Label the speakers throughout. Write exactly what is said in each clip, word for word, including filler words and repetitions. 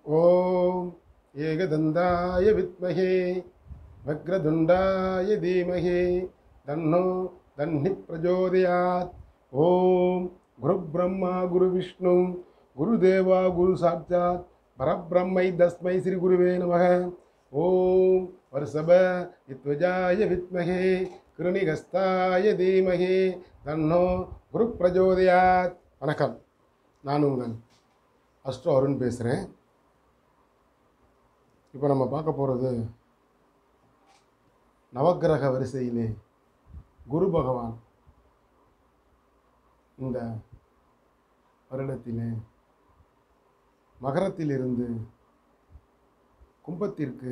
Speaker 1: ஓம் ஏகதந்தாய வித்மஹே வக்ரதுண்டாய தீமஹி தன்னோ தன்னி பிரஜோதயாத். ஓம் குரு பிரம்மா குரு விஷ்ணு குரு தேவா குரு சாட்சாத் பரபிரம்மை தஸ்மை ஸ்ரீ குருவே நமக. ஓம் வர்ஷப இத்வஜாய வித்மஹே கிருணிகஸ்தாய தீமஹி தன்னோ குரு பிரஜோதயாத். வணக்கம், நான் உங்கள் அஸ்ட்ரோ அருண் பேசுகிறேன். இப்போ நம்ம பார்க்க போகிறது நவக்கிரக வரிசையிலே குரு பகவான் இந்த வருடத்திலே மகரத்திலிருந்து கும்பத்திற்கு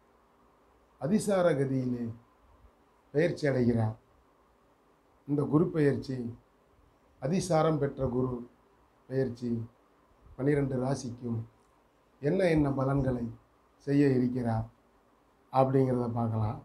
Speaker 1: அதிசார கதியிலே பெயர்ச்சி அடைகிறார். இந்த குரு பெயர்ச்சி அதிசாரம் பெற்ற குரு பெயர்ச்சி பன்னிரெண்டு ராசிக்கும் என்ன என்ன பலன்களை செய்ய இருக்கிறார் அப்படிங்கிறத பார்க்கலாம்.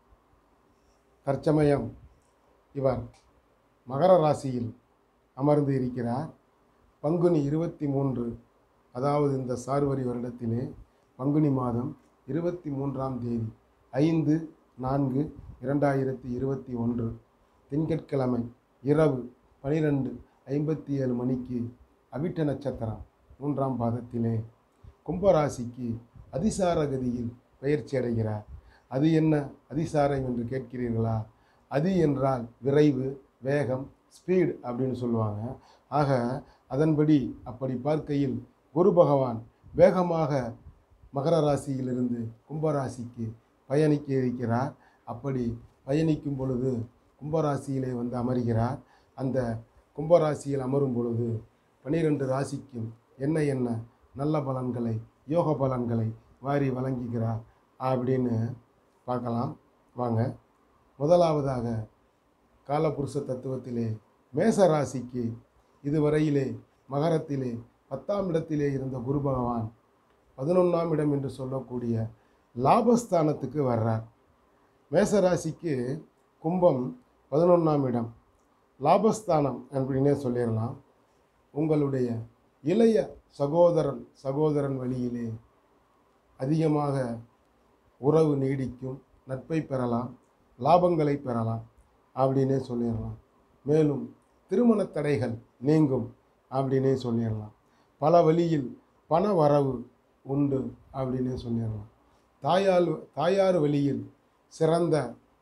Speaker 1: தற்சமயம் இவர் மகர ராசியில் அமர்ந்து இருக்கிறார். பங்குனி இருபத்தி மூன்று, அதாவது இந்த சார்வரி வருடத்திலே பங்குனி மாதம் இருபத்தி மூன்றாம் தேதி ஐந்து நான்கு இரண்டாயிரத்தி இருபத்தி ஒன்று திங்கட்கிழமை இரவு பனிரெண்டு ஐம்பத்தி ஏழு மணிக்கு அவிட்ட நட்சத்திரம் மூன்றாம் பாதத்திலே கும்பராசிக்கு அதிசார கதியில் பெயர்ச்சி அடைகிறார். அது என்ன அதிசாரம் என்று கேட்கிறீர்களா? அதி என்றால் விரைவு, வேகம், ஸ்பீடு அப்படின்னு சொல்லுவாங்க. ஆக அதன்படி அப்படி பார்க்கையில் குரு பகவான் வேகமாக மகர ராசியிலிருந்து கும்பராசிக்கு பயணிக்க இருக்கிறார். அப்படி பயணிக்கும் பொழுது கும்பராசியிலே வந்து அமர்கிறார். அந்த கும்பராசியில் அமரும் பொழுது பனிரெண்டு ராசிக்கும் என்ன என்ன நல்ல பலன்களை, யோக பலன்களை வாரி வழங்குகிறார் அப்படின்னு பார்க்கலாம் வாங்க. முதலாவதாக காலபுருஷ தத்துவத்திலே மேச ராசிக்கு இதுவரையிலே மகரத்திலே பத்தாம் இடத்திலே இருந்த குரு பகவான் பதினொன்றாம் இடம் என்று சொல்லக்கூடிய லாபஸ்தானத்துக்கு வர்றார். மேசராசிக்கு கும்பம் பதினொன்றாம் இடம், லாபஸ்தானம் அப்படின்னே சொல்லிடலாம். உங்களுடைய இளைய சகோதரன் சகோதரன் வழியிலே அதிகமாக உறவு நீடிக்கும், நட்பை பெறலாம், லாபங்களை பெறலாம் அப்படின்னே சொல்லிடலாம். மேலும் திருமண தடைகள் நீங்கும் அப்படின்னே சொல்லிடலாம். பல வழியில் பண வரவு உண்டு அப்படின்னே சொல்லிடலாம். தாயால் தாயார் வழியில் சிறந்த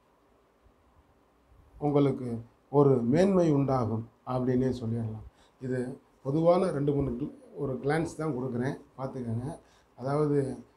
Speaker 1: உங்களுக்கு ஒரு மேன்மை உண்டாகும் அப்படின்னே சொல்லிடலாம். இது பொதுவான ரெண்டு மூணு ஒரு கிளான்ஸ் தான் கொடுக்குறேன், பார்த்துக்கோங்க. அதாவது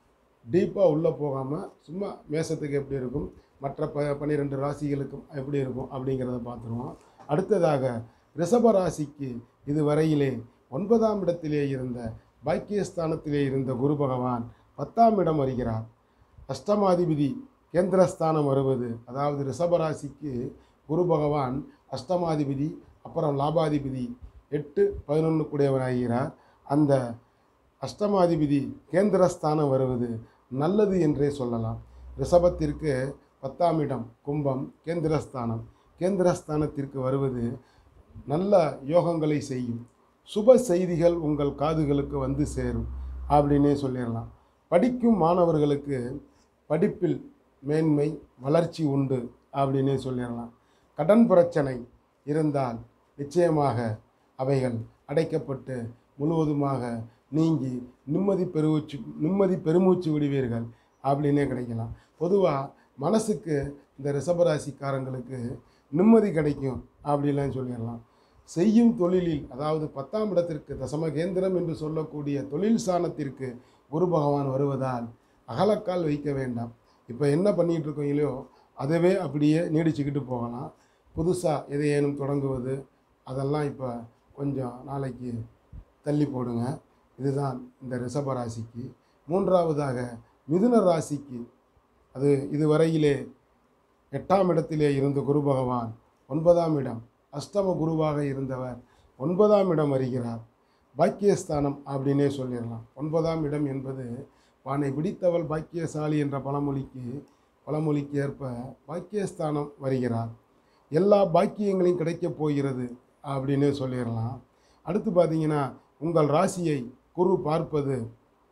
Speaker 1: டீப்பாக உள்ளே போகாமல் சும்மா மேசத்துக்கு எப்படி இருக்கும், மற்ற ப பன்னிரெண்டு ராசிகளுக்கும் எப்படி இருக்கும் அப்படிங்கிறத பார்த்துருவோம். அடுத்ததாக ரிஷப ராசிக்கு இதுவரையிலே ஒன்பதாம் இடத்திலே இருந்த பாக்கியஸ்தானத்திலே இருந்த குரு பகவான் பத்தாம் இடம் வருகிறார். அஷ்டமாதிபதி கேந்திரஸ்தானம் வருவது, அதாவது ரிஷபராசிக்கு குரு பகவான் அஷ்டமாதிபதி, அப்புறம் லாபாதிபதி, எட்டு பதினொன்று கூடியவராகிறார். அந்த அஷ்டமாதிபதி கேந்திரஸ்தானம் வருவது நல்லது என்றே சொல்லலாம். ரிஷபத்திற்கு பத்தாம் இடம் கும்பம் கேந்திரஸ்தானம், கேந்திரஸ்தானத்திற்கு வருவது நல்ல யோகங்களை செய்யும், சுப செய்திகள் உங்கள் காதுகளுக்கு வந்து சேரும் அப்படின்னே சொல்லிடலாம். படிக்கும் மாணவர்களுக்கு படிப்பில் மேன்மை வளர்ச்சி உண்டு அப்படின்னே சொல்லிடலாம். கடன் பிரச்சனை இருந்தால் நிச்சயமாக அவைகள் அடைக்கப்பட்டு முழுவதுமாக நீங்கி நிம்மதி பெருமூச்சு நிம்மதி பெருமூச்சு விடுவீர்கள் அப்படின்னே கிடைக்கலாம். பொதுவாக மனசுக்கு இந்த ரிஷபராசிக்காரங்களுக்கு நிம்மதி கிடைக்கும் அப்படின்லாம் சொல்லிடலாம். செய்யும் தொழிலில், அதாவது பத்தாம் இடத்திற்கு தசமகேந்திரம் என்று சொல்லக்கூடிய தொழில் சாணத்திற்கு குரு பகவான் வருவதால் அகலக்கால் வைக்க வேண்டாம். இப்போ என்ன பண்ணிகிட்டு இருக்கீங்களோ அதவே அப்படியே நீடிச்சுக்கிட்டு போகலாம். புதுசாக எதையேனும் தொடங்குவது அதெல்லாம் இப்போ கொஞ்சம் நாளைக்கு தள்ளி போடுங்க. இதுதான் இந்த ரிஷப ராசிக்கு. மூன்றாவதாக மிதுன ராசிக்கு, அது இதுவரையிலே எட்டாம் இடத்திலே இருந்த குரு பகவான் ஒன்பதாம் இடம், அஷ்டம குருவாக இருந்தவர் ஒன்பதாம் இடம் வருகிறார். பாக்கியஸ்தானம் அப்படின்னே சொல்லிடலாம். ஒன்பதாம் இடம் என்பது வானை பிடித்தவள் பாக்கியசாலி என்ற பழமொழிக்கு பழமொழிக்கு ஏற்ப பாக்கியஸ்தானம் வருகிறார். எல்லா பாக்கியங்களையும் கிடைக்கப் போகிறது அப்படின்னே சொல்லிடலாம். அடுத்து பார்த்தீங்கன்னா உங்கள் ராசியை குரு பார்ப்பது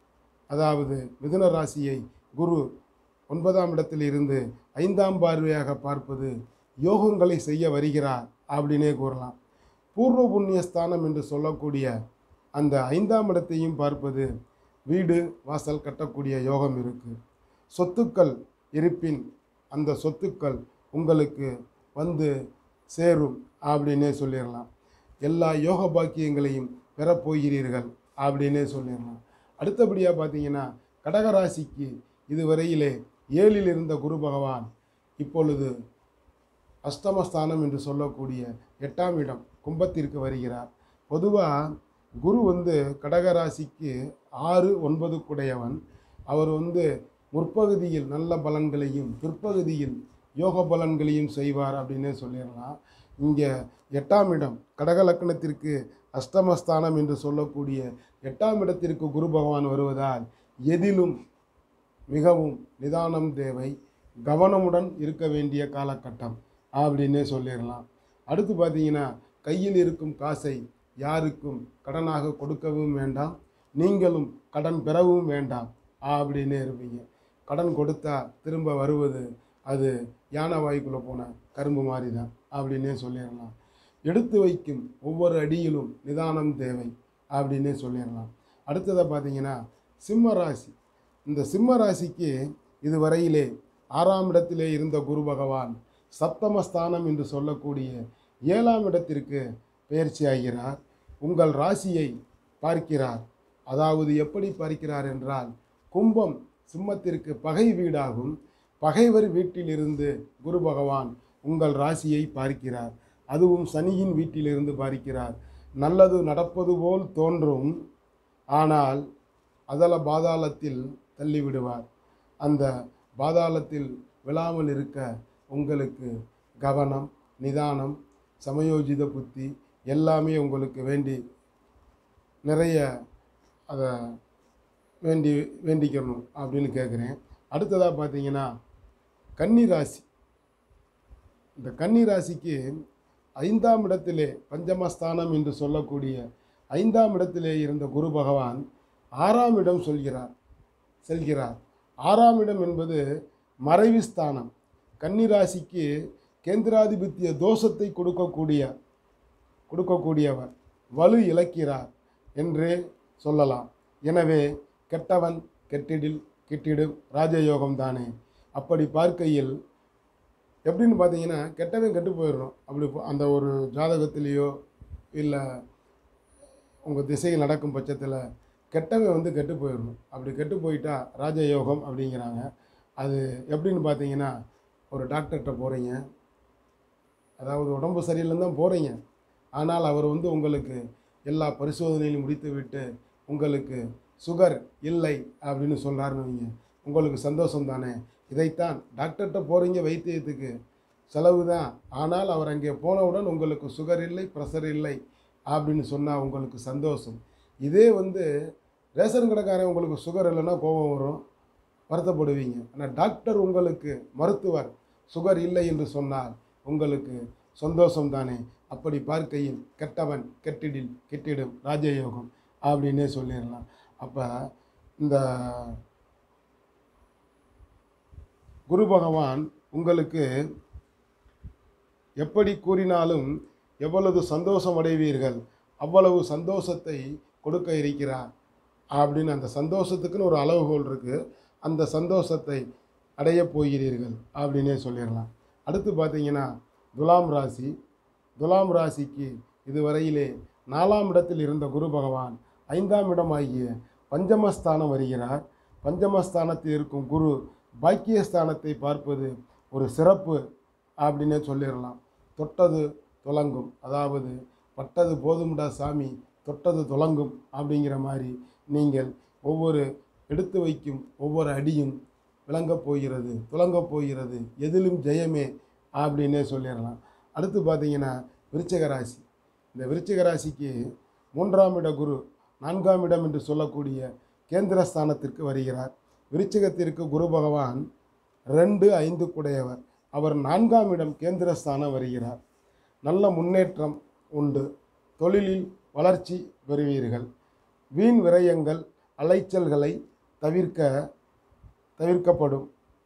Speaker 1: அதாவது மிதுன ராசியை குரு ஒன்பதாம் இடத்தில் இருந்து ஐந்தாம் பார்வையாக பார்ப்பது யோகங்களை செய்ய வருகிறார் அப்படின்னே கூறலாம். பூர்வ புண்ணிய ஸ்தானம் என்று சொல்லக்கூடிய அந்த ஐந்தாம் இடத்தையும் பார்ப்பது வீடு வாசல் கட்டக்கூடிய யோகம் இருக்குது. சொத்துக்கள் இருப்பின் அந்த சொத்துக்கள் உங்களுக்கு வந்து சேரும் அப்படின்னே சொல்லிடலாம். எல்லா யோக பாக்கியங்களையும் பெறப்போகிறீர்கள் அப்படின்னே சொல்லிடலாம். அடுத்தபடியாக பார்த்தீங்கன்னா கடகராசிக்கு இதுவரையிலே ஏழில் இருந்த குரு பகவான் இப்பொழுது அஷ்டமஸ்தானம் என்று சொல்லக்கூடிய எட்டாம் இடம் கும்பத்திற்கு வருகிறார். பொதுவாக குரு வந்து கடகராசிக்கு ஆறு ஒன்பது குடையவன். அவர் வந்து முற்பகுதியில் நல்ல பலன்களையும் பிற்பகுதியில் யோக பலன்களையும் செய்வார் அப்படின்னே சொல்லிடலாம். இங்கே எட்டாம் இடம் கடக லக்னத்திற்கு அஷ்டமஸ்தானம் என்று சொல்லக்கூடிய எட்டாம் இடத்திற்கு குரு பகவான் வருவதால் எதிலும் மிகவும் நிதானம் தேவை, கவனமுடன் இருக்க வேண்டிய காலகட்டம் அப்படின்னே சொல்லிடலாம். அடுத்து பார்த்தீங்கன்னா கையில் இருக்கும் காசை யாருக்கும் கடனாக கொடுக்கவும் வேண்டாம், நீங்களும் கடன் பெறவும் வேண்டாம் அப்படின்னே இருப்பீங்க. கடன் கொடுத்தா திரும்ப வருவது அது யானை வாய்க்குள்ளே போன கரும்பு மாதிரி தான் அப்படின்னே சொல்லிடலாம். எடுத்து வைக்கும் ஒவ்வொரு அடியிலும் நிதானம் தேவை அப்படின்னே சொல்லிடலாம். அடுத்ததை பார்த்தீங்கன்னா சிம்ம ராசி. இந்த சிம்ம ராசிக்கு இதுவரையிலே ஆறாம் இடத்திலே இருந்த குரு பகவான் சப்தமஸ்தானம் என்று சொல்லக்கூடிய ஏழாம் இடத்திற்கு பெயர்ச்சி ஆகிறார். உங்கள் ராசியை பார்க்கிறார். அதாவது எப்படி பார்க்கிறார் என்றால், கும்பம் சிம்மத்திற்கு பகை வீடாகும். பகைவர் வீட்டிலிருந்து குரு பகவான் உங்கள் ராசியை பார்க்கிறார். அதுவும் சனியின் வீட்டிலிருந்து பார்க்கிறார். நல்லது நடப்பது போல் தோன்றும், ஆனால் அதல பாதாளத்தில் தள்ளிவிடுவார். அந்த பாதாளத்தில் விழாமல் இருக்க உங்களுக்கு கவனம், நிதானம், சமயோஜித புத்தி எல்லாமே உங்களுக்கு வேண்டி நிறைய அதை வேண்டி வேண்டிக்கணும் அப்படின்னு கேட்குறேன். அடுத்ததாக பார்த்தீங்கன்னா கன்னி ராசி. இந்த கன்னி ராசிக்கு ஐந்தாம் இடத்திலே பஞ்சமஸ்தானம் என்று சொல்லக்கூடிய ஐந்தாம் இடத்திலே இருந்த குரு பகவான் ஆறாம் இடம் சொல்கிறார் செல்கிறார். ஆறாம் இடம் என்பது மறைவு ஸ்தானம். கன்னி ராசிக்கு கேந்திராதிபத்திய தோஷத்தை கொடுக்கக்கூடிய கொடுக்கக்கூடியவர் வலு இழக்கிறார் என்றே சொல்லலாம். எனவே கெட்டவன் கெட்டிடில் கிட்டிடும் ராஜயோகம் தானே. அப்படி பார்க்கையில் எப்படின்னு பார்த்தீங்கன்னா கெட்டவன் கெட்டு போயிடணும். அப்படி அந்த ஒரு ஜாதகத்திலேயோ இல்லை உங்கள் திசையில் நடக்கும் பட்சத்தில் கெட்டவன் வந்து கெட்டு போயிடணும். அப்படி கெட்டு போயிட்டா ராஜயோகம் அப்படிங்கிறாங்க. அது எப்படின்னு பார்த்தீங்கன்னா, ஒரு டாக்டர்கிட்ட போகிறீங்க, அதாவது உடம்பு சரியில்லைன்னு தான் போகிறீங்க, ஆனால் அவர் வந்து உங்களுக்கு எல்லா பரிசோதனையிலும் முடித்து விட்டு உங்களுக்கு சுகர் இல்லை அப்படின்னு சொல்கிறாருன்னு வைங்க, உங்களுக்கு சந்தோஷம் தானே. இதைத்தான் டாக்டர்கிட்ட போகிறீங்க, வைத்தியத்துக்கு செலவு தான், ஆனால் அவர் அங்கே போனவுடன் உங்களுக்கு சுகர் இல்லை, ப்ரெஷர் இல்லை அப்படின்னு சொன்னால் உங்களுக்கு சந்தோஷம். இதே வந்து ரேஷன் கடைக்காரன் உங்களுக்கு சுகர் இல்லைன்னா கோபம் வரும், வருத்தப்படுவீங்க. ஆனால் டாக்டர் உங்களுக்கு மருத்துவர் சுகர் இல்லை என்று சொன்னால் உங்களுக்கு சந்தோஷம் தானே. அப்படி பார்க்கையில் கெட்டவன் கெட்டிடில் கெட்டிடும் ராஜயோகம் அப்படின்னே சொல்லிடலாம். அப்போ இந்த குரு பகவான் உங்களுக்கு எப்படி கூறினாலும் எவ்வளவு சந்தோஷம் அடைவீர்கள், அவ்வளவு சந்தோஷத்தை கொடுக்க இருக்கிறார் அப்படின்னு அந்த சந்தோஷத்துக்குன்னு ஒரு அளவுகோல் இருக்குது. அந்த சந்தோஷத்தை அடைய போகிறீர்கள் அப்படின்னே சொல்லிடலாம். அடுத்து பார்த்தீங்கன்னா துலாம் ராசி. துலாம் ராசிக்கு இதுவரையிலே நாலாம் இடத்தில் இருந்த குரு பகவான் ஐந்தாம் இடமாகிய பஞ்சமஸ்தானம் வருகிறார். பஞ்சமஸ்தானத்தில் இருக்கும் குரு பாக்கியஸ்தானத்தை பார்ப்பது ஒரு சிறப்பு அப்படின்னே சொல்லிடலாம். தொட்டது துலங்கும், அதாவது பட்டது போதும்டா சாமி, தொட்டது துலங்கும் அப்படிங்கிற மாதிரி நீங்கள் ஒவ்வொரு எடுத்து வைக்கும் ஒவ்வொரு அடியும் விளங்கப் போகிறது, துலங்கப் போகிறது, எதிலும் ஜெயமே அப்படின்னே சொல்லிடலாம். அடுத்து பார்த்தீங்கன்னா விருச்சிக ராசி. இந்த விருச்சிக ராசிக்கு மூன்றாம் இட குரு நான்காம் இடம் என்று சொல்லக்கூடிய கேந்திரஸ்தானத்திற்கு வருகிறார். விருச்சிகத்திற்கு குரு பகவான் ரெண்டு ஐந்து குடையவர். அவர் நான்காம் இடம் கேந்திரஸ்தானம் வருகிறார். நல்ல முன்னேற்றம் உண்டு, தொழிலில் வளர்ச்சி பெறுவீர்கள். வீண் விரயங்கள் அலைச்சல்களை தவிர்க்க தவிர்க்கப்படும்.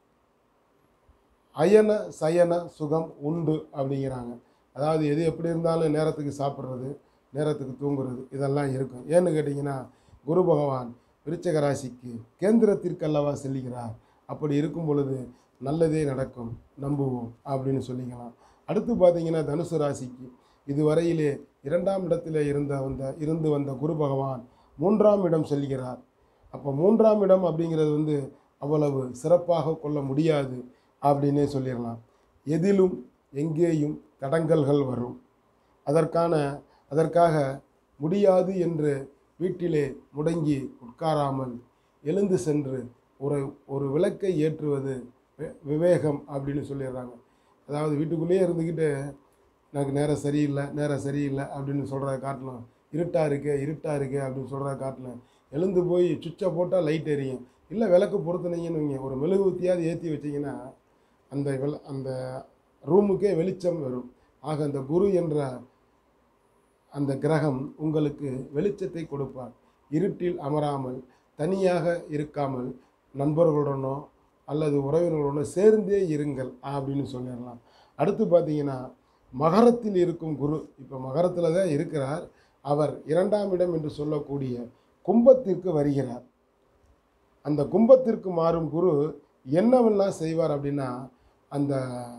Speaker 1: அயன சயன சுகம் உண்டு அப்படிங்கிறாங்க. அதாவது எது எப்படி இருந்தாலும் நேரத்துக்கு சாப்பிட்றது, நேரத்துக்கு தூங்குறது இதெல்லாம் இருக்கும். ஏன்னு கேட்டிங்கன்னா, குரு பகவான் விருச்சிக ராசிக்கு கேந்திரத்திற்கு அல்லவா செல்லுகிறார். அப்படி இருக்கும் பொழுது நல்லதே நடக்கும், நம்புவோம் அப்படின்னு சொல்லிக்கலாம். அடுத்து பார்த்தீங்கன்னா, தனுசு ராசிக்கு இதுவரையிலே இரண்டாம் இடத்தில் இருந்த வந்த இருந்து வந்த குரு பகவான் மூன்றாம் இடம் செல்கிறார். அப்போ மூன்றாம் இடம் அப்படிங்கிறது வந்து அவ்வளவு சிறப்பாக கொள்ள முடியாது அப்படின்னே சொல்லிடலாம். எதிலும் எங்கேயும் தடங்கல்கள் வரும். அதற்கான அதற்காக முடியாது என்று வீட்டிலே முடங்கி உட்காராமல் எழுந்து சென்று ஒரு ஒரு விளக்கை ஏற்றுவது விவேகம் அப்படின்னு சொல்லிடுறாங்க. அதாவது வீட்டுக்குள்ளேயே இருந்துக்கிட்டு எனக்கு நேரம் சரியில்லை நேரம் சரியில்லை அப்படின்னு சொல்கிறத காட்டணும், இருட்டாக இருக்கே இருட்டாக இருக்கே அப்படின்னு சொல்கிறத காட்டணும், எழுந்து போய் சுவிட்சை போட்டால் லைட் எரியும், இல்லை விளக்கு பொருத்தினீங்கன்னு வைங்க, ஒரு மெழுகுவத்தியாவது ஏற்றி வச்சிங்கன்னா அந்த வெள அந்த ரூமுக்கே வெளிச்சம் வரும். ஆக அந்த குரு என்ற அந்த கிரகம் உங்களுக்கு வெளிச்சத்தை கொடுப்பார். இருட்டில் அமராமல் தனியாக இருக்காமல் நண்பர்களுடனோ அல்லது உறவினர்களுடனோ சேர்ந்தே இருங்கள் அப்படின்னு சொல்லிடலாம். அடுத்து பார்த்தீங்கன்னா, மகரத்தில் இருக்கும் குரு இப்போ மகரத்தில் தான் இருக்கிறார். அவர் இரண்டாம் இடம் என்று சொல்லக்கூடிய கும்பத்திற்கு வருகிறார். அந்த கும்பத்திற்கு மாறும் குரு என்னவெல்லாம் செய்வார் அப்படின்னா, அந்த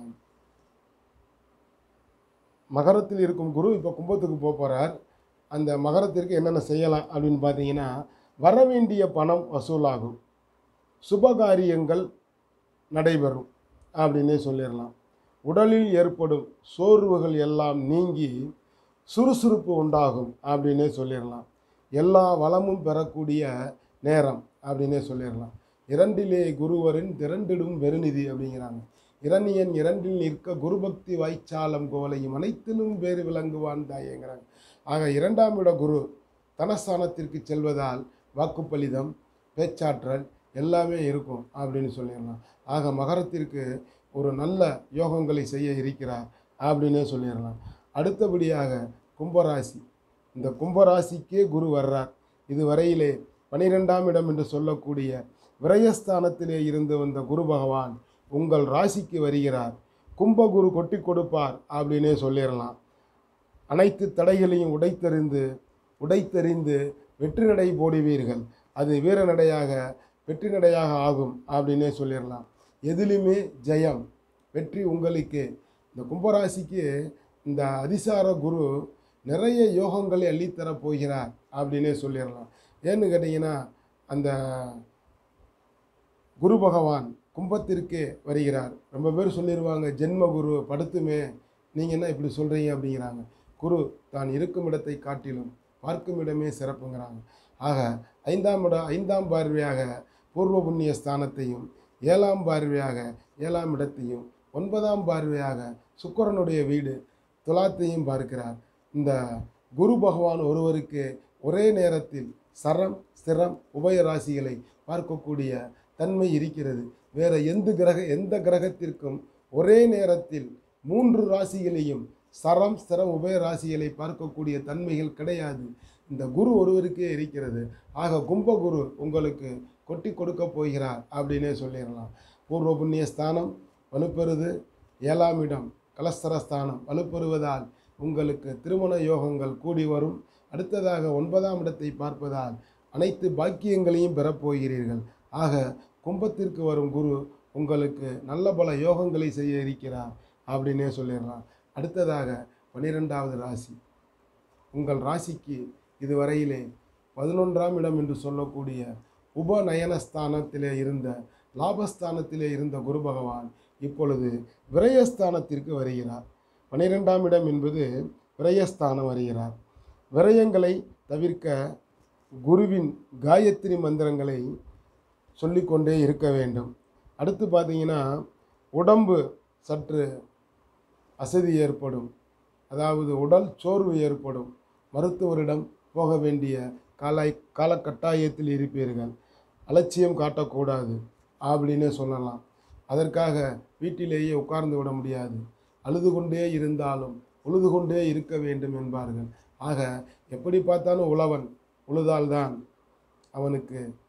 Speaker 1: மகரத்தில் இருக்கும் குரு இப்போ கும்பத்துக்கு போக போகிறார். அந்த மகரத்திற்கு என்னென்ன செய்யலாம் அப்படின்னு பார்த்தீங்கன்னா, வரவேண்டிய பணம் வசூலாகும், சுபகாரியங்கள் நடைபெறும் அப்படின்னே சொல்லிடலாம். உடலில் ஏற்படும் சோர்வுகள் எல்லாம் நீங்கி சுறுசுறுப்பு உண்டாகும் அப்படின்னே சொல்லிடலாம். எல்லா வளமும் பெறக்கூடிய நேரம் அப்படின்னே சொல்லிடலாம். இரண்டிலே குருவரின் திரண்டிடும் வெறுநிதி அப்படிங்கிறாங்க. இரணியன் இரண்டில் நிற்க குருபக்தி வாய்ச்சாலம் கோலையும் அனைத்திலும் வேறு விளங்குவான் தாயேங்கிறாங்க. ஆக இரண்டாம் இட குரு தனஸ்தானத்திற்கு செல்வதால் வாக்குப்பலிதம், பேச்சாற்றல் எல்லாமே இருக்கும் அப்படின்னு சொல்லிடலாம். ஆக மகரத்திற்கு ஒரு நல்ல யோகங்களை செய்ய இருக்கிறார் அப்படின்னே சொல்லிடலாம். அடுத்தபடியாக கும்பராசி. இந்த கும்பராசிக்கே குரு வர்றார். இதுவரையிலே பனிரெண்டாம் இடம் என்று சொல்லக்கூடிய விரயஸ்தானத்திலே இருந்து வந்த குரு பகவான் உங்கள் ராசிக்கு வருகிறார். கும்பகுரு கொட்டி கொடுப்பார் அப்படின்னே சொல்லிடலாம். அனைத்து தடைகளையும் உடைத்தெறிந்து உடைத்தெறிந்து வெற்றி நடை போடுவீர்கள். அது வீர நடையாக வெற்றி நடையாக ஆகும் அப்படின்னே சொல்லிடலாம். எதிலுமே ஜெயம், வெற்றி உங்களுக்கு. இந்த கும்பராசிக்கு இந்த அதிசார குரு நிறைய யோகங்களை அள்ளித்தரப் போகிறார் அப்படின்னே சொல்லிடலாம். ஏன்னு கேட்டிங்கன்னா, அந்த குரு பகவான் கும்பத்திற்கே வருகிறார். ரொம்ப பேர் சொல்லிடுவாங்க, ஜென்ம குரு படுத்துமே, நீங்கள் என்ன இப்படி சொல்கிறீங்க அப்படிங்கிறாங்க. குரு தான் இருக்கும் இடத்தை காட்டிலும் பார்க்கும் இடமே சிறப்புங்கிறாங்க. ஆக ஐந்தாம் இடம் ஐந்தாம் பார்வையாக பூர்வ புண்ணிய ஸ்தானத்தையும், ஏழாம் பார்வையாக ஏழாம் இடத்தையும், ஒன்பதாம் பார்வையாக சுக்கிரனுடைய வீடு துலாத்தையும் பார்க்கிறார். இந்த குரு பகவான் ஒருவருக்கு ஒரே நேரத்தில் சரம் ஸ்திரம் உபய ராசிகளை பார்க்கக்கூடிய தன்மை இருக்கிறது. வேறு எந்த கிரக எந்த கிரகத்திற்கும் ஒரே நேரத்தில் மூன்று ராசிகளையும் சரம் ஸ்திரம் உபய ராசிகளை பார்க்கக்கூடிய தன்மைகள் கிடையாது. இந்த குரு ஒருவருக்கே இருக்கிறது. ஆக கும்பகுரு உங்களுக்கு கொட்டி கொடுக்க போகிறார் அப்படின்னே சொல்லிடலாம். பூர்வ புண்ணிய ஸ்தானம் வலுப்பெறுது, ஏழாம் இடம் கலஸ்தரஸ்தானம் வலுப்பெறுவதால் உங்களுக்கு திருமண யோகங்கள் கூடி வரும். அடுத்ததாக ஒன்பதாம் இடத்தை பார்ப்பதால் அனைத்து பாக்கியங்களையும் பெறப்போகிறீர்கள். ஆக கும்பத்திற்கு வரும் குரு உங்களுக்கு நல்ல பல யோகங்களை செய்ய இருக்கிறார் அப்படின்னே சொல்லிடலாம். அடுத்ததாக பன்னிரெண்டாவது ராசி. உங்கள் ராசிக்கு இதுவரையிலே பதினொன்றாம் இடம் என்று சொல்லக்கூடிய உபநயனஸ்தானத்திலே இருந்த லாபஸ்தானத்திலே இருந்த குரு பகவான் இப்பொழுது விரயஸ்தானத்திற்கு வருகிறார். பன்னிரெண்டாம் இடம் என்பது விரயஸ்தானம் வருகிறார். விரயங்களை தவிர்க்க குருவின் காயத்ரி மந்திரங்களை சொல்லிக்கொண்டே இருக்க வேண்டும். அடுத்து பார்த்தீங்கன்னா, உடம்பு சற்று அசதி ஏற்படும், அதாவது உடல் சோர்வு ஏற்படும், மருத்துவரிடம் போக வேண்டிய கால காலகட்டாயத்தில் இருப்பீர்கள். அலட்சியம் காட்டக்கூடாது அப்படின்னு சொல்லலாம். அதற்காக வீட்டிலேயே உட்கார்ந்து விட முடியாது. அழுது கொண்டே இருந்தாலும் உழுது கொண்டே இருக்க வேண்டும் என்பார்கள். ஆக எப்படி பார்த்தாலும் உழவன் உழுதால்தான் அவனுக்கு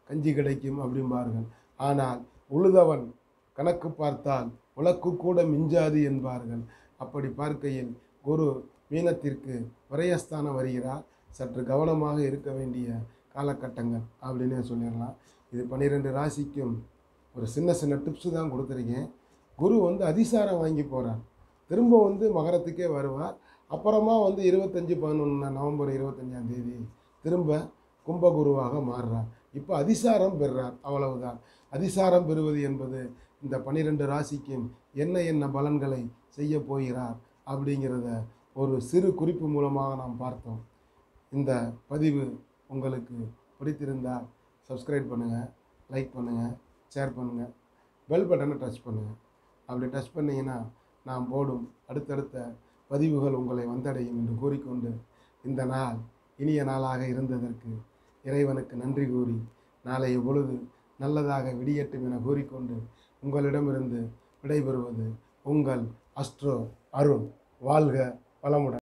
Speaker 1: கஞ்சி கிடைக்கும் அப்படிம்பார்கள். ஆனால் உழுதவன் கணக்கு பார்த்தால் உலக்கு கூட மிஞ்சாது என்பார்கள். அப்படி பார்க்கையில் குரு மீனத்திற்கு விரயஸ்தானம் வருகிறார். சற்று கவனமாக இருக்க வேண்டிய காலகட்டங்கள் அப்படின்னே சொல்லிடலாம். இது பன்னிரெண்டு ராசிக்கும் ஒரு சின்ன சின்ன டிப்ஸு தான் கொடுத்துருக்கேன். குரு வந்து அதிசாரம் வாங்கி போகிறார். திரும்ப வந்து மகரத்துக்கே வருவார். அப்புறமா வந்து இருபத்தஞ்சி பதினொன்று நவம்பர் இருபத்தஞ்சாம் தேதி திரும்ப கும்பகுருவாக மாறுறார். இப்போ அதிசாரம் பெறுறார். அவ்வளவுதான். அதிசாரம் பெறுவது என்பது இந்த பன்னிரெண்டு ராசிக்கும் என்ன என்ன பலன்களை செய்ய போகிறார் அப்படிங்கிறத ஒரு சிறு குறிப்பு மூலமாக நாம் பார்த்தோம். இந்த பதிவு உங்களுக்கு பிடித்திருந்தால் சப்ஸ்கிரைப் பண்ணுங்கள், லைக் பண்ணுங்கள், ஷேர் பண்ணுங்கள், பெல் பட்டனை டச் பண்ணுங்கள். அப்படி டச் பண்ணிங்கன்னா நாம் போடும் அடுத்தடுத்த பதிவுகள் உங்களை வந்தடையும் என்று கூறிக்கொண்டு இந்த நாள் இனிய நாளாக இருந்ததற்கு இறைவனுக்கு நன்றி கூறி நாளைய பொழுது நல்லதாக விடியட்டும் என கூறிக்கொண்டு உங்களிடமிருந்து விடைபெறுவது உங்கள் அஸ்ட்ரோ அருண். வாழ்க வளமுடன்.